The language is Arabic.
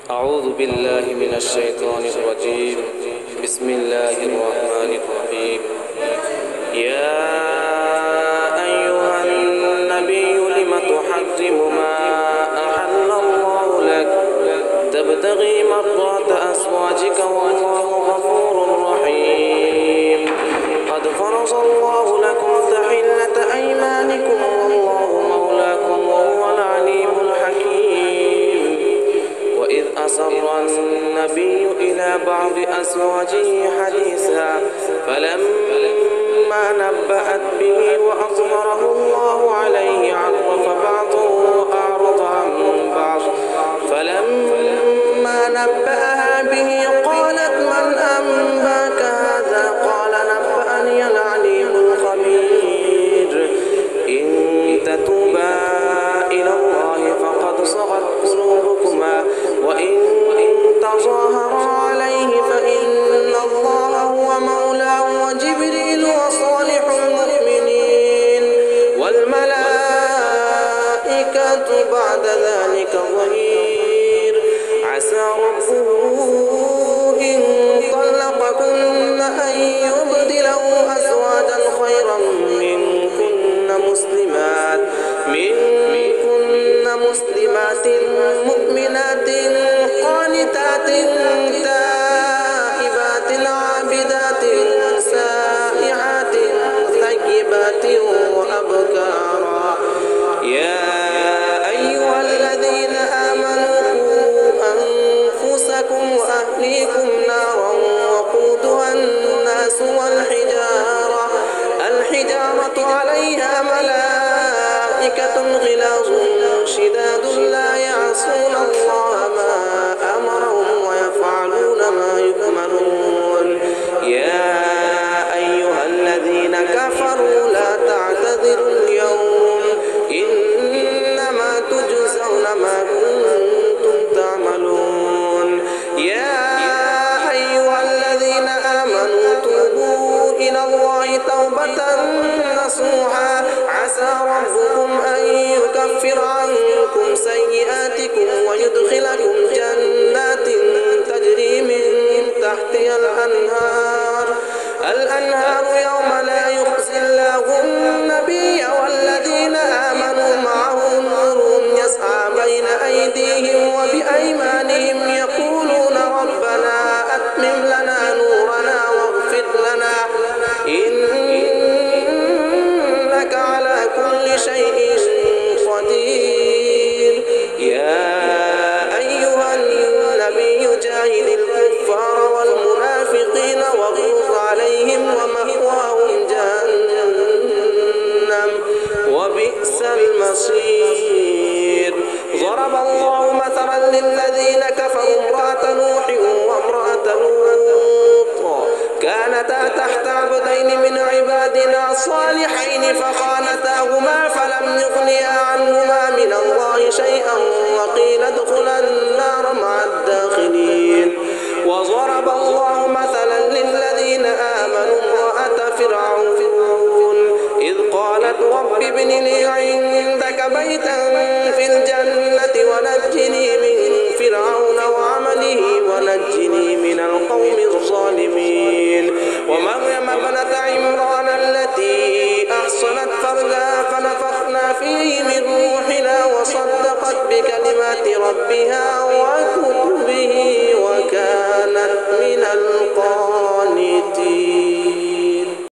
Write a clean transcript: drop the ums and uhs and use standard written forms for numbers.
أعوذ بالله من الشيطان الرجيم. بسم الله الرحمن الرحيم. يا أيها النبي لم تحرم ما أحل الله لك تبتغي مرضات أزواجك والله غفور رحيم. قد فرض الله لكم تحلة أيمانكم والله مولاكم وهو العليم الحكيم. وإذ أسر النبي إلى بعض أزواجه حديثا فلما نبأت به وأظهره الله عليه عرف بعضه وأعرض عن بعض فلما نبأها به قالت من أنباك هذا قال نبأني العليم الخبير. إن تتوبا إلى الله فقد صغت قلوبكما وإن تظاهرا عليه فإن الله هو مولاه وجبريل وصالح المؤمنين والملائكة بعد ذلك ظهير. عسى ربه إن طلقكن أن يبدله أزواجا خيرا منكن مسلمات مؤمنات قانتات تائبات عابدات سائحات ثيبات وأبكارا. يا أيها الذين آمنوا قوا أنفسكم وأهليكم نارا وقودها الناس والحجارة عليها ملائكة غلاظ شداد لا يعصون الله ما أمرهم ويفعلون ما يؤمرون. يا أيها الذين كفروا لا تعتذروا اليوم إنما تجزون ما كنتم تعملون. يا أيها الذين آمنوا توبوا إلى الله توبة نصوحا عسى ربكم أن يكفر عنكم سيئاتكم ويدخلكم جنات تجري من تحتها الأنهار يوم لا يخزي الله النبي والذين آمنوا معه نورهم يسعى بين أيديهم وبأيمانهم يقولون ربنا أتمم لنا نورنا واغفر لنا إنك على كل شيء قدير. يا أيها النبي جاهد الكفار والمنافقين واغلظ عليهم ومأواهم جهنم وبئس المصير. ضرب الله مثلا للذين كفروا امرأة نوح وامرأة لوط كانتا تحت عبدين من عبادنا صالحين